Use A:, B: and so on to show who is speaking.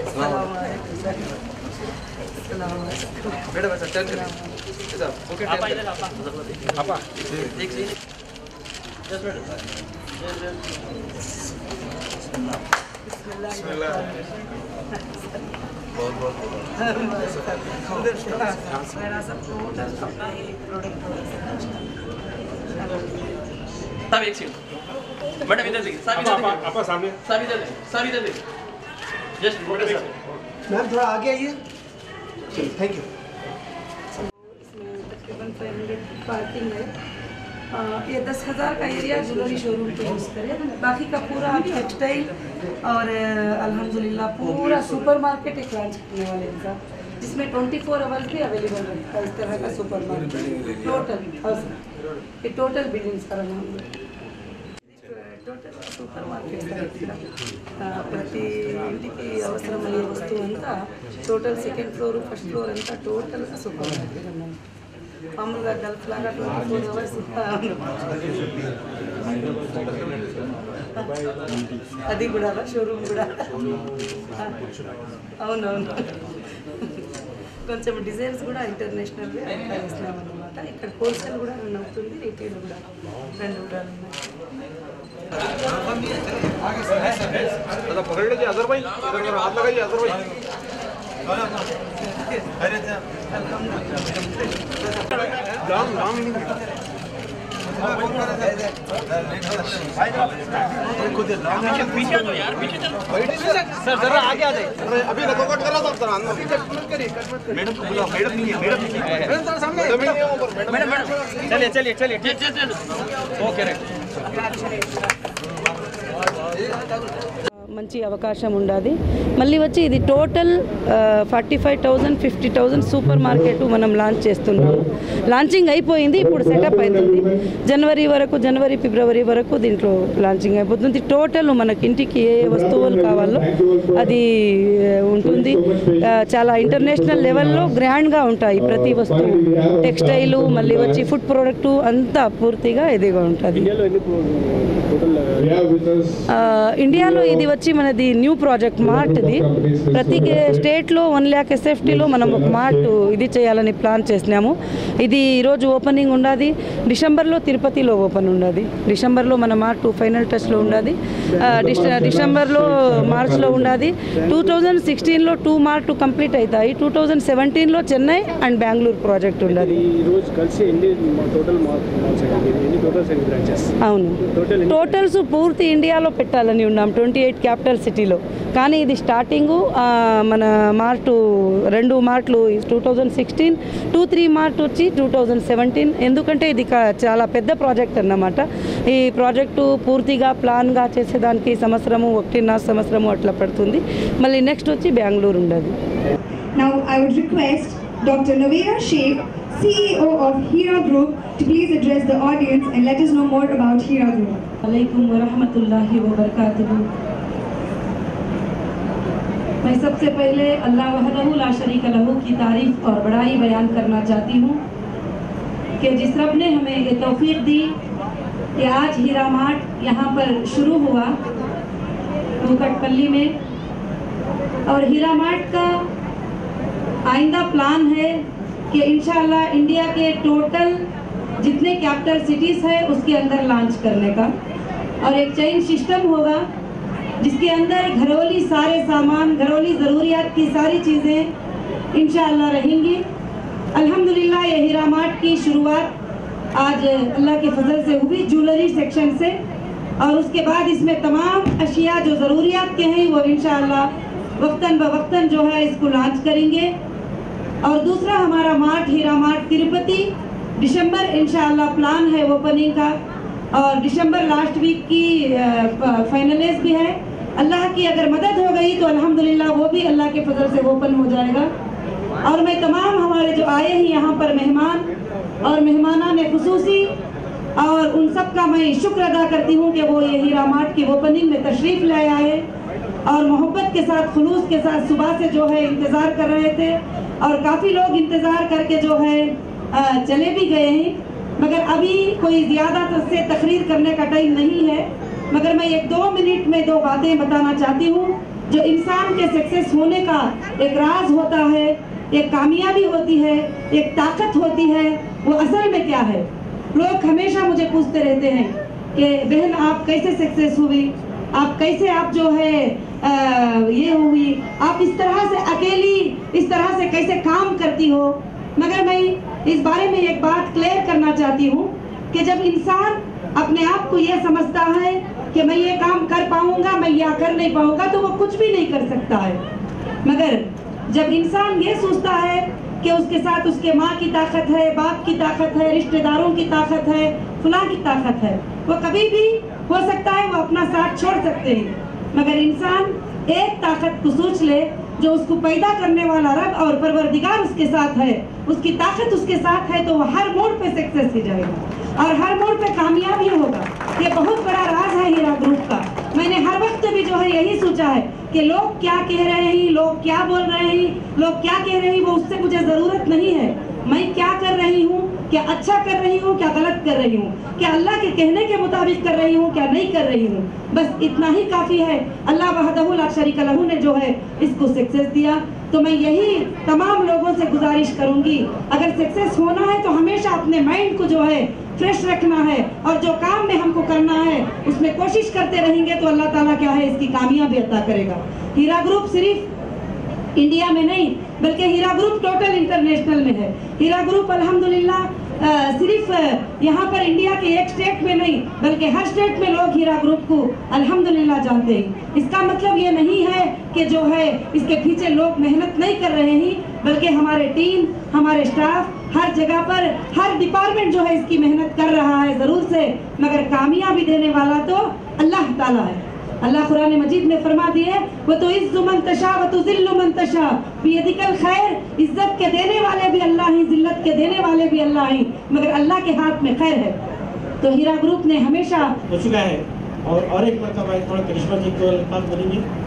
A: Madam ऐसा turn करें okay
B: आपा इधर आपा
A: एक सीन जस्ट मैडम बिस्मिल्लाह बहुत बहुत
C: मेरा सब टोटल अपना ही प्रोडक्ट
B: सब एक सीन मैडम इधर देखिए सब इधर देखिए आपा सामने सब इधर देखिए जस्ट फोटो सर
D: मैम थोड़ा आगे आइए थैंक यू।
C: इसमें तकरीबन 500 पार्किंग है। ये 10,000 का एरिया ज्वेलरी शोरूम पे यूज़ करें, बाकी का पूरा टेक्सटाइल और अल्हम्दुलिल्लाह पूरा सुपरमार्केट एक लॉन्च करने वाले हैं साहब, जिसमें 24 आवर्स भी अवेलेबल रहता है इस तरह का सुपरमार्केट टोटल ये total building sir total super market ప్రతి ఇంటికి అవసరమయ్యే వస్తువు అంతా total second floor first floor అంతా టోటల్గా సూపర్ మార్కెట్ అన్నమాట. మామూలుగా గల్ఫ్ లాగా 24 అవర్స్ అది కూడా షోరూమ్ కూడా అవునవును కొంచెం డిజైన్స్ కూడా ఇంటర్నేషనల్గా అప్లై చేసినామన్నమాట. ఇక్కడ హోల్సేల్ కూడా రన్ అవుతుంది, రీటైల్ కూడా రెండు కూడా
E: पकड़ लीजिए अजहर भाई, इधर हाथ लगाइए अजहर भाई।
B: पीछे तो यार पीछे चलो
E: सर जरा आगे आ जाए, अभी रखो कट करा था अभी कट करिए मैडम को बुलाओ, मैडम नहीं है मैडम सामने मैडम चलिए ओके రైట్
C: మంచి అవకాశం ఉండాది. మళ్ళీ వచ్చి ఇది టోటల్ 45,000 50,000 సూపర్ మార్కెట్ మనం లాంచ్ చేస్తున్నాము. లాంచింగ్ అయిపోయింది, ఇప్పుడు సెటప్ అవుతుంది. జనవరి ఫిబ్రవరి వరకు దీంట్లో లాంచింగ్ అయిపోతుంది. టోటల్ మనకి ఇంటికి ఏ వస్తువులు కావాలో అది ఉంటుంది. చాలా ఇంటర్నేషనల్ లెవెల్లో గ్రాండ్గా ఉంటాయి ప్రతి వస్తువు, టెక్స్టైలు మళ్ళీ వచ్చి ఫుడ్ ప్రోడక్టు అంతా పూర్తిగా ఇదిగా ఉంటుంది. ఇండియాలో ఇది వచ్చి మనది న్యూ ప్రాజెక్ట్ మార్ట్. ఇది ప్రతి స్టేట్లో 1 lakh SFTలో మనం ఒక మార్ట్ ఇది చేయాలని ప్లాన్ చేసినాము. ఇది ఈరోజు ఓపెనింగ్ ఉన్నది. డిసెంబర్లో తిరుపతిలో ఓపెన్ ఉన్నది. డిసెంబర్లో మన మార్ట్ ఫైనల్ టచ్లో ఉన్నది. డిసెంబర్లో మార్చ్లో ఉన్నది. 2016లో 2 మార్ట్ కంప్లీట్ అవుతాయి. 2017లో చెన్నై అండ్ బెంగళూరు ప్రాజెక్ట్ ఉన్నది. అవును, టోటల్స్ పూర్తి ఇండియాలో పెట్టాలని ఉన్నాం 28 క్యాపిటల్ సిటీలో. కానీ ఇది స్టార్టింగు మన మార్టు 2 మార్ట్లు 2016, 2-3 మార్ట్ వచ్చి 2017. ఎందుకంటే ఇది చాలా పెద్ద ప్రాజెక్ట్ అన్నమాట. ఈ ప్రాజెక్టు పూర్తిగా ప్లాన్గా చేసేదానికి సంవత్సరము 1.5 సంవత్సరము అట్లా పడుతుంది. మళ్ళీ నెక్స్ట్ వచ్చి బెంగళూరు ఉండదు.
F: Now I would request Dr. Naveera Sheikh, CEO of Hira Group, to please address the audience and let us know more about Hira Group.
C: अलैकुम वरहमतुल्लाहि वबरकातुहू। मैं सबसे पहले अल्लाह वहदहू ला शरीक लहू की तारीफ़ और बड़ाई बयान करना चाहती हूँ कि जिस रब ने हमें ये तौफीक दी कि आज हीरा मार्ट यहाँ पर शुरू हुआ कुकटपल्ली में, और हीरा मार्ट का आइंदा प्लान है कि इंशाअल्लाह इंडिया के टोटल जितने कैपिटल सिटीज़ है उसके अंदर लॉन्च करने का, और एक चेन सिस्टम होगा जिसके अंदर घरेलू सारे सामान, घरेलू ज़रूरियात की सारी चीज़ें इंशाअल्लाह रहेंगी। अल्हम्दुलिल्लाह ये हीरा मार्ट की शुरुआत आज अल्लाह के फजल से हुई ज्वेलरी सेक्शन से, और उसके बाद इसमें तमाम अशिया जो ज़रूरियात के हैं वो इंशाअल्लाह वक्तन ब वक्तन जो है इसको लॉन्च करेंगे। और दूसरा हमारा मार्ट हीरा मार्ट तिरुपति दिसंबर इंशाअल्लाह प्लान है ओपनिंग का, और दिसंबर लास्ट वीक की फाइनलाइज भी है। अल्लाह की अगर मदद हो गई तो अल्हम्दुलिल्लाह वो भी अल्लाह के फजल से ओपन हो जाएगा। और मैं तमाम हमारे जो आए हैं यहाँ पर मेहमान और मेहमानान खुसूसी, और उन सब का मैं शुक्र अदा करती हूँ कि वो ये हीरा मार्ट की ओपनिंग में तशरीफ़ ले आए और मोहब्बत के साथ खुलूस के साथ सुबह से जो है इंतज़ार कर रहे थे, और काफ़ी लोग इंतज़ार करके जो है चले भी गए हैं। मगर अभी कोई ज़्यादा से तकरीर करने का टाइम नहीं है, मगर मैं 1-2 मिनट में 2 बातें बताना चाहती हूँ जो इंसान के सक्सेस होने का एक राज होता है, एक कामयाबी होती है, एक ताकत होती है, वो असल में क्या है। लोग हमेशा मुझे पूछते रहते हैं कि बहन आप कैसे सक्सेस हुई, आप कैसे आप जो है ये हुई, आप इस तरह से अकेली इस तरह से कैसे काम करती हो। मगर मैं इस बारे में एक बात क्लियर करना चाहती हूँ कि जब इंसान अपने आप को ये समझता है कि मैं ये काम कर पाऊंगा, मैं या कर नहीं पाऊंगा, तो वो कुछ भी नहीं कर सकता है। मगर जब इंसान ये सोचता है कि उसके साथ उसके माँ की ताकत है, बाप की ताकत है, रिश्तेदारों की ताकत है, फलां की ताकत है, वो कभी भी हो सकता है वो अपना साथ छोड़ सकते हैं। मगर इंसान एक ताकत को सोच ले जो उसको पैदा करने वाला रब और परवरदिगार उसके साथ है, उसकी ताकत उसके साथ है, तो वो हर मोड़ पे सक्सेस हो जाएगा और हर मोड़ पे कामयाब ही होगा। ये बहुत बड़ा राज है हीरा ग्रुप का। मैंने हर वक्त भी जो है यही सोचा है कि लोग क्या कह रहे हैं, लोग क्या बोल रहे हैं, लोग क्या कह रहे हैं, वो उससे मुझे जरूरत नहीं है। मैं क्या कर रही हूँ, क्या अच्छा कर रही हूँ, क्या गलत कर रही हूँ, क्या अल्लाह के कहने के मुताबिक कर रही हूँ, क्या नहीं कर रही हूँ, बस इतना ही काफी है। अल्लाह वहदहु ला शरीका लहू ने जो है इसको सक्सेस दिया। तो मैं यही तमाम लोगों से गुजारिश करूंगी, अगर सक्सेस होना है तो हमेशा अपने माइंड को जो है फ्रेश रखना है और जो काम में हमको करना है उसमें कोशिश करते रहेंगे तो अल्लाह ताला क्या है इसकी कामयाबी अता करेगा। हीरा ग्रुप सिर्फ इंडिया में नहीं बल्कि हीरा ग्रुप टोटल इंटरनेशनल में है। हीरा ग्रुप अल्हम्दुलिल्लाह सिर्फ यहाँ पर इंडिया के एक स्टेट में नहीं बल्कि हर स्टेट में लोग हीरा ग्रुप को अल्हम्दुलिल्लाह जानते हैं। इसका मतलब ये नहीं है कि जो है इसके पीछे लोग मेहनत नहीं कर रहे हैं, बल्कि हमारे टीम, हमारे स्टाफ हर जगह पर, हर डिपार्टमेंट जो है इसकी मेहनत कर रहा है ज़रूर से, मगर कामयाबी देने वाला तो अल्लाह ताला है। अल्लाह कुरान मजीद में फरमा दिए, वो तो इज़्ज़ु मन तशा व तुज़िल्लु मन तशा बियदिकल खैर, इज्जत के देने वाले भी अल्लाह ही, जिल्लत के देने वाले भी अल्लाह ही, मगर अल्लाह के हाथ में खैर है। तो हीरा ग्रुप ने हमेशा
G: हो चुका है। और एक मरतबा थोड़ा करिश्मा जी को अल्फाज बोलेंगे।